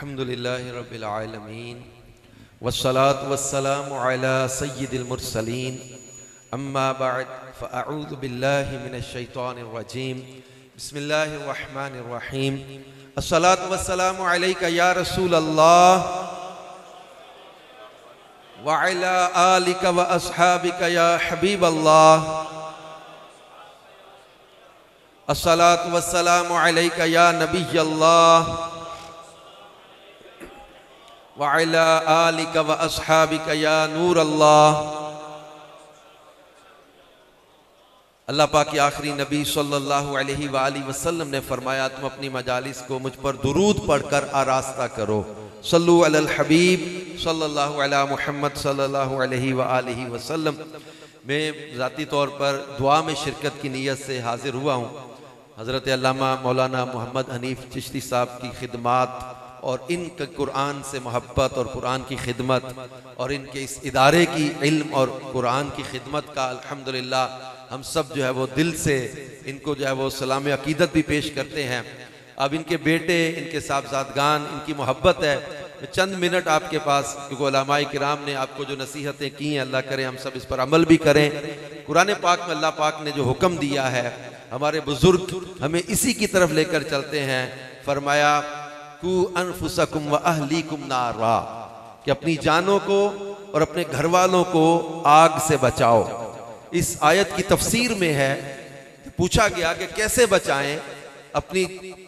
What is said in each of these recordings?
अल्हम्दुलिल्लाहि रब्बिल आलमीन वस्सलातु वस्सलामु अला सय्यिदिल मुरसलीन अम्मा बअद फ़अऊज़ु बिल्लाहि मिनश शैतानिर रजीम बिस्मिल्लाहिर रहमानिर रहीम अस्सलातु वस्सलामु अलैका या रसूल अल्लाह व अला आलिका व अस्हाबिका या हबीब अल्लाह अस्सलातु वस्सलामु अलैका या नबी अल्लाह व अला आलिका व अस्हाबिका या नूर अल्लाह। अल्लाह पाक के आखिरी नबी सल्लल्लाहु अलैहि वसल्लम ने फरमाया, तुम अपनी मजालिस को मुझ पर दुरूद पढ़कर आरास्ता करो। सल्लु अलल हबीब सल्लल्लाहु अला मुहम्मद सल्लल्लाहु अलैहि वसल्लम। मैं ज़ाती तौर पर दुआ में शिरकत की नीयत से हाजिर हुआ हूँ। हज़रत अल्लामा मौलाना मोहम्मद हनीफ चिश्ती साहब की खिदमत और इनके कुरान से मोहब्बत और कुरान की खिदमत और इनके इस इदारे की इल्म और कुरान की खिदमत का अल्हम्दुलिल्लाह हम सब जो है वो दिल से इनको जो है वो सलाम अकीदत भी पेश करते हैं। अब इनके बेटे, इनके साहबजादगान, इनकी मोहब्बत है। मैं चंद मिनट आपके पास, क्योंकि उलमाए किराम ने आपको जो नसीहतें की हैं, अल्लाह करे हम सब इस पर अमल भी करें। कुरान पाक में अल्लाह पाक ने जो हुक्म दिया है, हमारे बुजुर्ग हमें इसी की तरफ लेकर चलते हैं। फरमाया कु अनफुसकुम व अहलीकुम नारा, कि अपनी जानों को और अपने घर वालों को आग से बचाओ। इस आयत की तफसीर में है, पूछा गया कि कैसे बचाएं। अपनी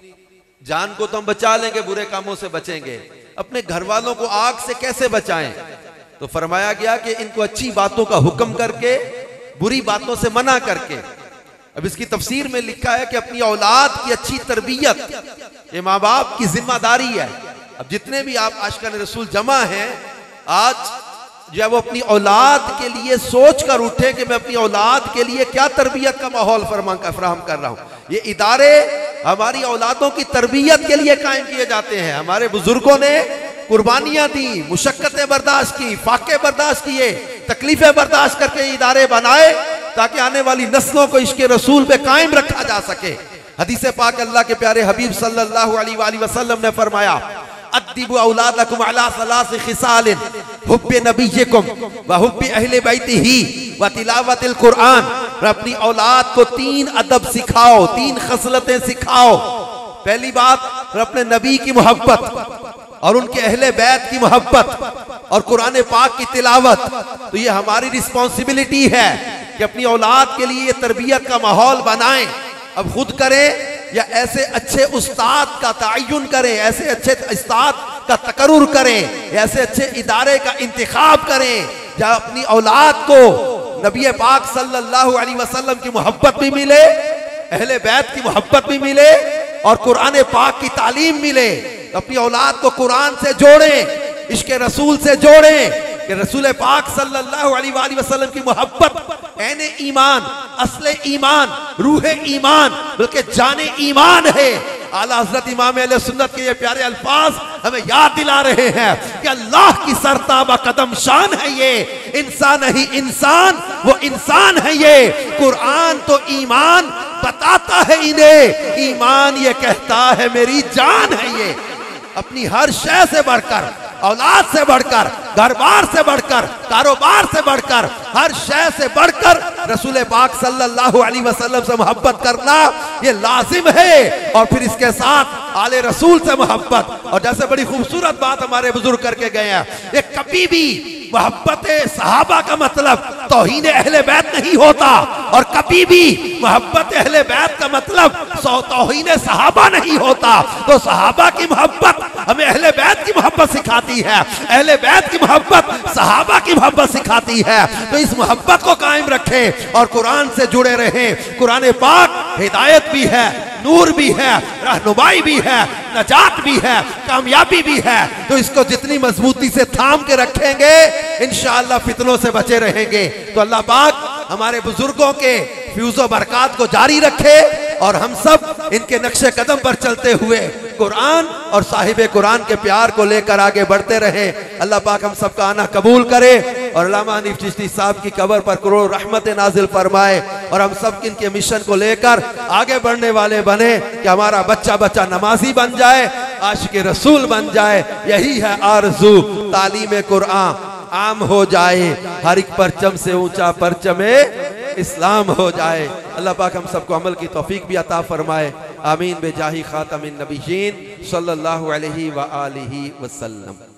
जान को तो हम बचा लेंगे, बुरे कामों से बचेंगे, अपने घर वालों को आग से कैसे बचाएं? तो फरमाया गया कि इनको अच्छी बातों का हुक्म करके, बुरी बातों से मना करके। अब इसकी तफसीर में लिखा है कि अपनी औलाद की अच्छी तरबियत ये माँ बाप की जिम्मेदारी है। अब जितने भी आप आशिकान रसूल जमा हैं, आज जो है वो अपनी औलाद के लिए सोच कर उठे कि मैं अपनी औलाद के लिए क्या तरबियत का माहौल फराहम कर रहा हूँ। ये इदारे हमारी औलादों की तरबियत के लिए कायम किए जाते हैं। हमारे बुजुर्गों ने कुर्बानियां दी, मुशक्कतें बर्दाश्त की, फाके बर्दाश्त किए, तकलीफें बर्दाश्त करके इदारे बनाए ताकि आने वाली नस्लों को इश्क़ रसूल पे कायम रखा जा सके। हदीस पाक अल्लाह के प्यारे हबीब सल्लल्लाहु अलैहि वसल्लम ने फरमाया, अद्दिबु औलादकुम अला सलासी खिसालिन हुब्बे नबिय्यकुम व हुब्बे अहले बैतिही व तिलावतिल कुरान। अपनी औलाद को 3 अदब सिखाओ, 3 खसलतें सिखाओ। पहली बात, अपने नबी की मोहब्बत और उनके अहले बैत की मोहब्बत और कुरान पाक की तिलावत। तो ये हमारी रिस्पॉन्सिबिलिटी है कि अपनी औलाद के लिए तरबियत का माहौल बनाएं। अब खुद करें या ऐसे अच्छे उस्ताद का तयन करें, ऐसे अच्छे उस्ताद का तकर्रुर करें, ऐसे अच्छे इदारे का इंतखाब करें जहां अपनी औलाद को नबी पाक सल्लल्लाहु अलैहि वसल्लम की मोहब्बत भी मिले, अहले बैत की मोहब्बत भी मिले और कुरान पाक की तालीम मिले। अपनी औलाद को कुरान से जोड़ें, इश्क़ रसूल से जोड़ें कि रसूल पाक सल्लल्लाहु अलैहि वसल्लम की मोहब्बत ऐने ईमान, असले ईमान, रूहे ईमान, बल्कि जाने ईमान है। आला हज़रत इमाम अहले सुन्नत के ये प्यारे अल्फाज हमें याद दिला रहे हैं कि अल्लाह की सरताबा कदम शान है ये। इंसान नहीं इंसान, वो इंसान है ये। कुरान तो ईमान बताता है इन्हें, ईमान ये कहता है मेरी जान है ये। अपनी हर शय से बढ़कर, औलाद से बढ़कर, घर बार से बढ़कर, कारोबार से बढ़कर, हर शय से बढ़कर रसूल पाक सल्लल्लाहु अलैहि वसल्लम से मोहब्बत करना ये लाजिम है। और फिर इसके साथ आले रसूल से मोहब्बत। और जैसे बड़ी खूबसूरत बात हमारे बुजुर्ग करके गए हैं, ये कभी भी मोहब्बत सहाबा का मतलब तौहीन अहले बैत नहीं होता और कभी भी मोहब्बत अहले बैत का मतलब तौहीन सहाबा नहीं होता। तो सहाबा की मोहब्बत हमें अहले बैत की मोहब्बत सिखाती है, अहले बैत की मोहब्बत सहाबा की मोहब्बत सिखाती है। तो इस मोहब्बत को कायम रखें और कुरान से जुड़े रहें। कुरान पाक हिदायत भी है, नूर भी है, रहनुमाई भी है, नजात भी है, कामयाबी भी है। तो इसको जितनी मजबूती से थाम के रखेंगे इंशाअल्लाह फितनों से बचे रहेंगे। तो अल्लाह पाक हमारे बुजुर्गों के फ्यूज़ो बरकात को जारी रखे और हम सब इनके नक्शे कदम पर चलते हुए कुरान और साहिब कुरान के प्यार को लेकर आगे बढ़ते रहे। अल्लाह पाक हम सबका आना कबूल करे और अल्लामा हनीफ चिश्ती साहब की कब्र पर करोड़ रहमत नाजिल फरमाए और हम सब इनके मिशन को लेकर आगे बढ़ने वाले बने कि हमारा बच्चा बच्चा नमाजी बन जाए, आशिक रसूल बन जाए, यही है आरज़ू। तालीम कुरान आम हो जाए, हर एक परचम से ऊंचा परचमे इस्लाम हो जाए। अल्लाह पाक हम सबको अमल की तौफीक भी अता फरमाए। आमीन बेजाही खातमिन नबीयीन सल्लल्लाहु अलैहि व आलिहि वसल्लम।